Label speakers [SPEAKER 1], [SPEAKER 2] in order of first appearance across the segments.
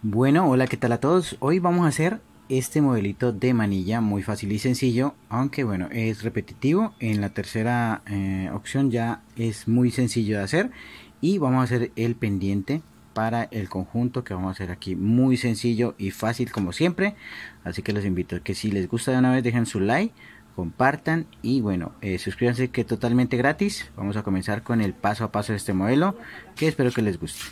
[SPEAKER 1] Bueno, hola, ¿qué tal a todos? Hoy vamos a hacer este modelito de manilla muy fácil y sencillo, aunque bueno, es repetitivo. En la tercera opción ya es muy sencillo de hacer y vamos a hacer el pendiente para el conjunto que vamos a hacer aquí, muy sencillo y fácil como siempre. Así que los invito a que si les gusta de una vez dejen su like, compartan y bueno, suscríbanse, que es totalmente gratis. Vamos a comenzar con el paso a paso de este modelo, que espero que les guste.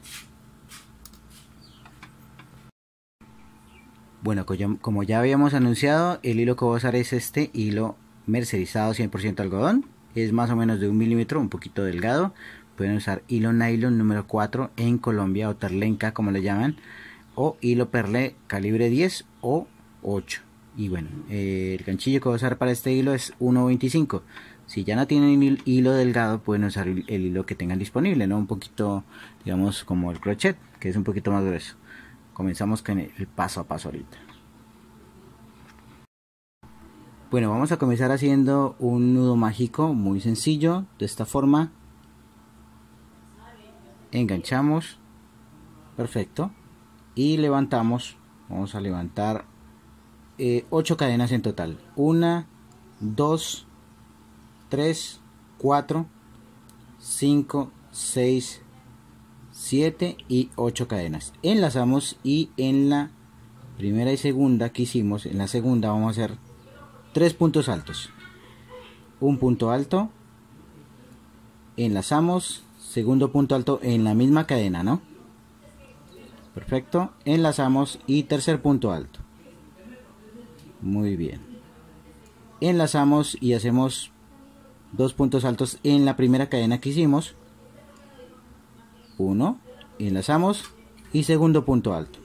[SPEAKER 1] Bueno, como ya habíamos anunciado, el hilo que voy a usar es este hilo mercerizado 100% algodón. Es más o menos de 1 milímetro, un poquito delgado. Pueden usar hilo nylon número 4 en Colombia, o terlenca como le llaman, o hilo perlé calibre 10 o 8. Y bueno, el ganchillo que voy a usar para este hilo es 1.25. Si ya no tienen hilo delgado, pueden usar el hilo que tengan disponible, ¿no? Un poquito, digamos, como el crochet, que es un poquito más grueso. Comenzamos con el paso a paso ahorita. Bueno, vamos a comenzar haciendo un nudo mágico muy sencillo. De esta forma enganchamos, perfecto, y levantamos. Vamos a levantar 8 cadenas en total: 1, 2, 3, 4, 5, 6, 7 y 8 cadenas. Enlazamos y en la primera y segunda que hicimos, en la segunda vamos a hacer 3 puntos altos. Un punto alto, enlazamos, segundo punto alto en la misma cadena, ¿no? Perfecto, enlazamos y tercer punto alto. Muy bien. Enlazamos y hacemos 2 puntos altos en la primera cadena que hicimos. Uno, enlazamos y segundo punto alto.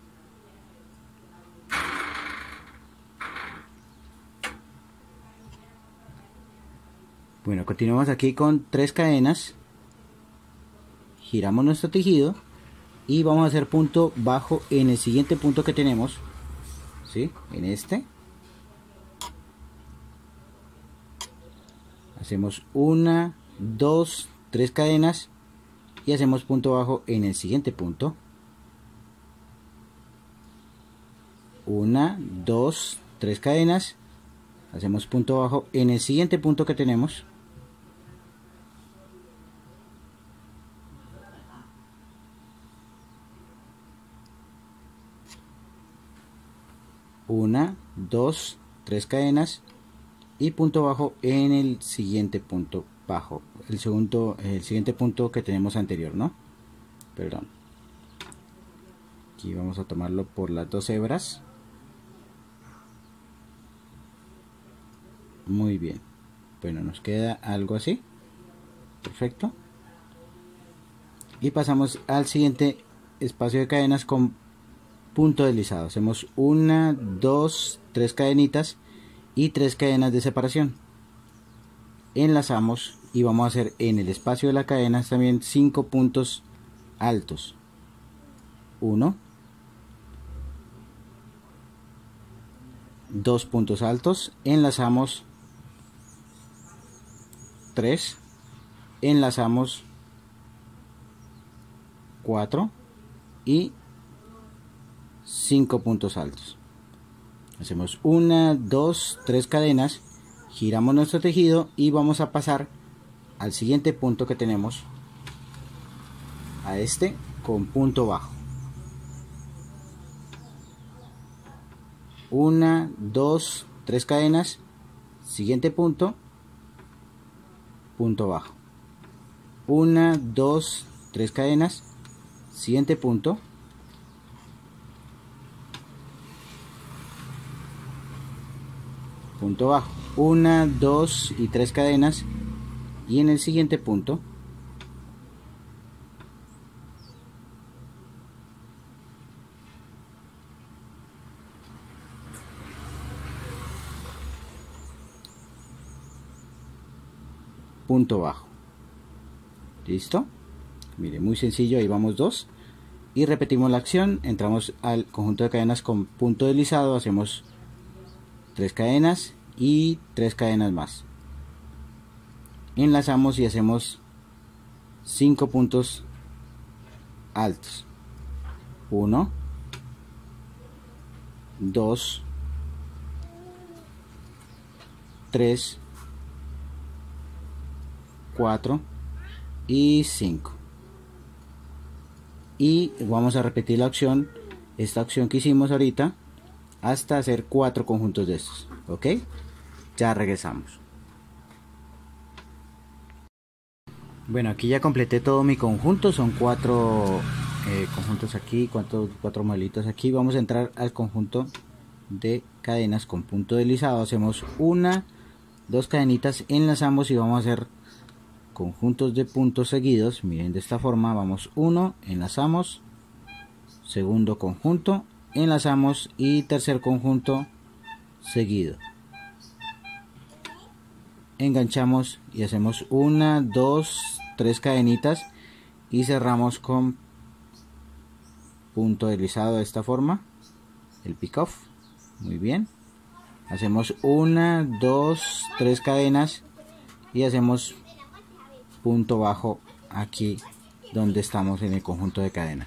[SPEAKER 1] Bueno, continuamos aquí con 3 cadenas. Giramos nuestro tejido y vamos a hacer punto bajo en el siguiente punto que tenemos, ¿sí? En este hacemos 1, 2, 3 cadenas y hacemos punto bajo en el siguiente punto. 1, 2, 3 cadenas, hacemos punto bajo en el siguiente punto que tenemos. Una, 2, 3 cadenas y punto bajo en el siguiente punto bajo, el siguiente punto que tenemos anterior, ¿no? Perdón. Aquí vamos a tomarlo por las 2 hebras. Muy bien. Bueno, nos queda algo así. Perfecto. Y pasamos al siguiente espacio de cadenas con punto deslizado. Hacemos 1, 2, 3 cadenitas y 3 cadenas de separación. Enlazamos y vamos a hacer en el espacio de la cadena también 5 puntos altos. 1, 2 puntos altos, enlazamos 3, enlazamos 4 y 5 puntos altos. Hacemos 1, 2, 3 cadenas, giramos nuestro tejido y vamos a pasar al siguiente punto que tenemos, a este con punto bajo. 1, 2, 3 cadenas, siguiente punto, punto bajo. 1, 2, 3 cadenas, siguiente punto, punto bajo. 1, 2 y 3 cadenas y en el siguiente punto punto bajo. Listo. Mire, muy sencillo. Ahí vamos 2 y repetimos la acción. Entramos al conjunto de cadenas con punto deslizado, hacemos 3 cadenas y 3 cadenas más, enlazamos y hacemos 5 puntos altos. 1, 2, 3, 4 y 5. Y vamos a repetir la acción, esta acción que hicimos ahorita, hasta hacer 4 conjuntos de estos. Ok, ya regresamos. Bueno, aquí ya completé todo mi conjunto, son 4 conjuntos aquí, 4 modelitos aquí. Vamos a entrar al conjunto de cadenas con punto deslizado. Hacemos 1, 2 cadenitas, enlazamos y vamos a hacer conjuntos de puntos seguidos. Miren, de esta forma vamos 1, enlazamos, segundo conjunto, enlazamos y tercer conjunto seguido. Enganchamos y hacemos 1, 2, 3 cadenitas y cerramos con punto deslizado de esta forma, el pick off. Muy bien, hacemos 1, 2, 3 cadenas y hacemos punto bajo aquí donde estamos en el conjunto de cadenas.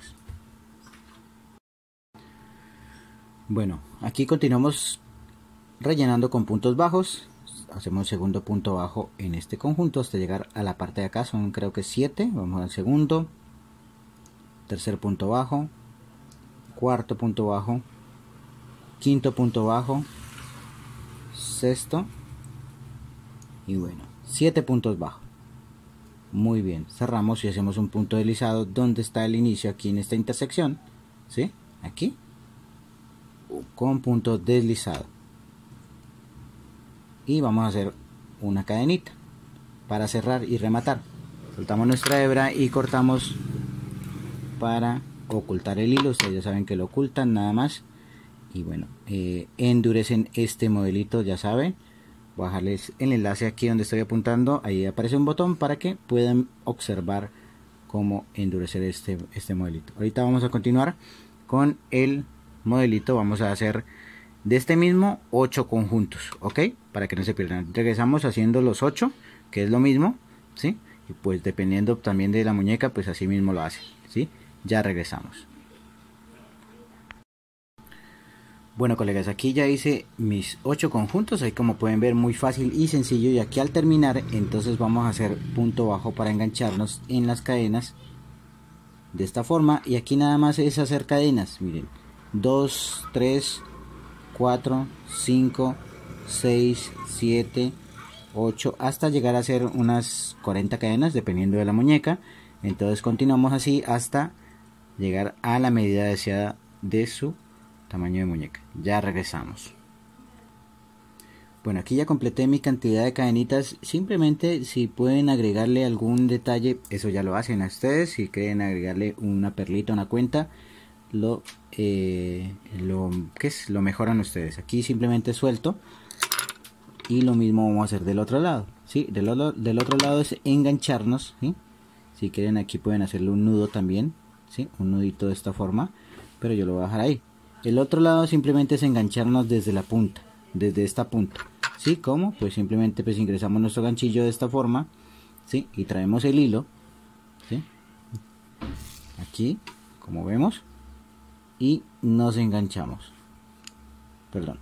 [SPEAKER 1] Bueno, aquí continuamos rellenando con puntos bajos. Hacemos segundo punto bajo en este conjunto hasta llegar a la parte de acá, son creo que 7. Vamos al segundo, tercer punto bajo, cuarto punto bajo, quinto punto bajo, sexto y bueno, 7 puntos bajos. Muy bien, cerramos y hacemos un punto deslizado donde está el inicio, aquí en esta intersección, ¿sí? Aquí con punto deslizado. Y vamos a hacer una cadenita para cerrar y rematar. Soltamos nuestra hebra y cortamos para ocultar el hilo. Ustedes ya saben que lo ocultan nada más. Y bueno, endurecen este modelito, ya saben. Voy a dejarles el enlace aquí donde estoy apuntando. Ahí aparece un botón para que puedan observar cómo endurecer este modelito. Ahorita vamos a continuar con el modelito. Vamos a hacer de este mismo 8 conjuntos, ok, para que no se pierdan. Regresamos haciendo los 8, que es lo mismo, ¿sí? Y pues dependiendo también de la muñeca, pues así mismo lo hace, ¿sí? Ya regresamos. Bueno, colegas, aquí ya hice mis 8 conjuntos, ahí como pueden ver, muy fácil y sencillo. Y aquí al terminar, entonces vamos a hacer punto bajo para engancharnos en las cadenas de esta forma. Y aquí nada más es hacer cadenas, miren, 2, 3, 4, 5, 6, 7, 8, hasta llegar a hacer unas 40 cadenas dependiendo de la muñeca. Entonces continuamos así hasta llegar a la medida deseada de su tamaño de muñeca. Ya regresamos. Bueno, aquí ya completé mi cantidad de cadenitas. Simplemente si pueden agregarle algún detalle, eso ya lo hacen a ustedes. Si quieren agregarle una perlita, una cuenta, lo mejoran ustedes. Aquí simplemente suelto y lo mismo vamos a hacer del otro lado, ¿sí? Del otro lado es engancharnos, ¿sí? Si quieren aquí pueden hacerle un nudo también, ¿sí? Un nudito de esta forma, pero yo lo voy a dejar ahí. El otro lado simplemente es engancharnos desde la punta, desde esta punta, ¿sí? ¿Cómo? Pues simplemente pues ingresamos nuestro ganchillo de esta forma, ¿sí? Y traemos el hilo, ¿sí? Aquí, como vemos, y nos enganchamos, perdón,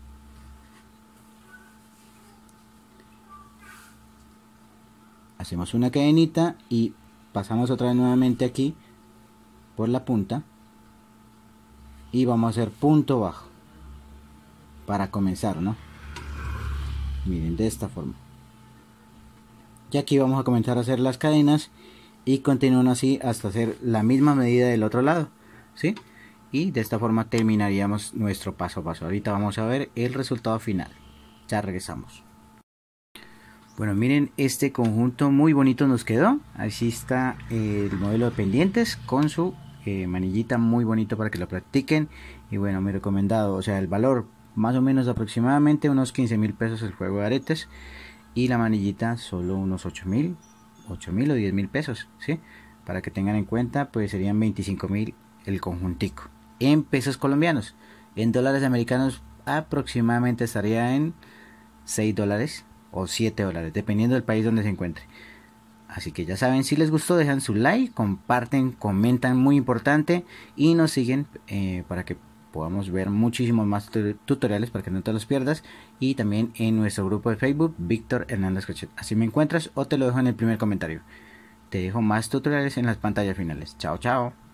[SPEAKER 1] hacemos una cadenita y pasamos otra vez nuevamente aquí por la punta y vamos a hacer punto bajo para comenzar, ¿no? Miren, de esta forma. Y aquí vamos a comenzar a hacer las cadenas y continúan así hasta hacer la misma medida del otro lado, ¿sí? Y de esta forma terminaríamos nuestro paso a paso. Ahorita vamos a ver el resultado final. Ya regresamos. Bueno, miren, este conjunto muy bonito nos quedó. Así está el modelo de pendientes con su manillita, muy bonito para que lo practiquen. Y bueno, mi recomendado, o sea, el valor más o menos aproximadamente unos 15.000 pesos el juego de aretes. Y la manillita solo unos 8.000 o 10.000 pesos, ¿sí? Para que tengan en cuenta, pues serían 25.000 el conjuntico. En pesos colombianos, en dólares americanos aproximadamente estaría en 6 dólares o 7 dólares, dependiendo del país donde se encuentre. Así que ya saben, si les gustó, dejan su like, comparten, comentan, muy importante, y nos siguen para que podamos ver muchísimos más tutoriales para que no te los pierdas, y también en nuestro grupo de Facebook, Víctor Hernández Crochet. Así me encuentras o te lo dejo en el primer comentario. Te dejo más tutoriales en las pantallas finales. Chao, chao.